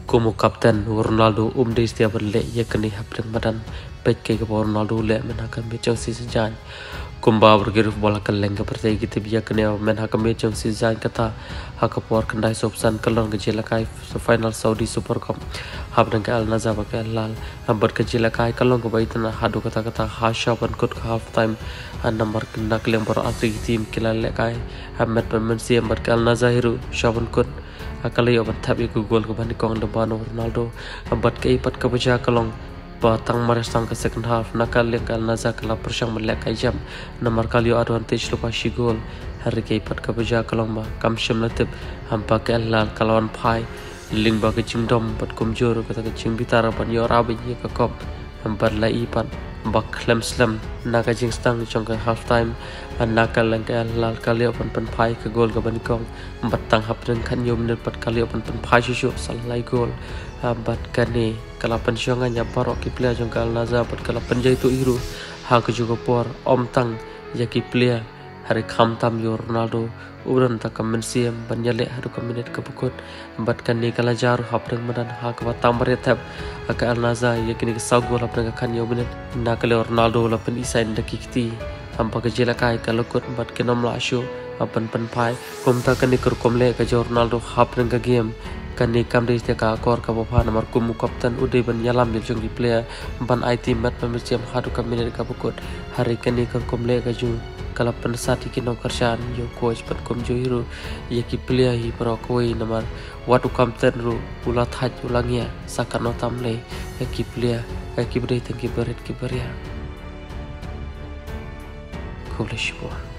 Como kapten Ronaldo umde setiap berle ya kini hapring badan pet ke Ronaldo le menakan becang season kumba bergiruf bola keleng ke pertai kita biya kini menakan becang season kata hakapor kendai sobsan kelon kejelakai final Saudi Super Cup hapring ke Al Nassr ke Al hambat kejelakai kelon ke baitana hadu kata hasha ban kut half time nomor kena keleng bor atri tim kilale kai hamat permensi hambat ke Al Nassr hiru shaban kut akali obat tapi Google ke bani kong depan Ronaldo ambat ke ipat ke baca kalong batang marasang ke second half nakal yang Al Nassr kala persang melek kai jam nomor kali advantage lupa shi gol hari ke ipat ke baca kalong ba kam shim latip hampa ke Al kalawan pai ling ba ke jingdom bat kumjur kata ke jing bitar ban yo rabi ke kop hambat la ipat bak klem slam naga jing stang chong ke half time nakal lang ke Al kali open pen pai ke gol ke bani kong batang hapren kan yom net pat kali open pen pai shu salai gol bat kane kala pensiongan nya parok ki player jong Al Nassr pat kala penjai tu iru ha ke juga por om tang ya ki player hari kham tam yo Ronaldo uran ta kamensiam banyale hadu kaminit ke bukut bat kane kala jar hapren madan ha ke batang baretap ke Al Nassr ya kini ke sagol hapren kan yo minit nakal Ronaldo la pen isain dakikti hampa ke jelakai kalau kot bat ke nom la show apan pen pai komta kani kur komle ke Ronaldo hapren ke game kani kam de ka kor ka bapa nomor kum kapten ude ban yalam bil jong di player ban IT mat pemirsa hadu kaminit ka bukut hari kani kur komle ke ju kala pen sati ki no karshan yo coach pat kom jo hiru ye ki player hi pro koi nomor watu kapten ru ula thaj ulangya sakano tamle ye ki player ye ki bere tengki beret ki beria Cool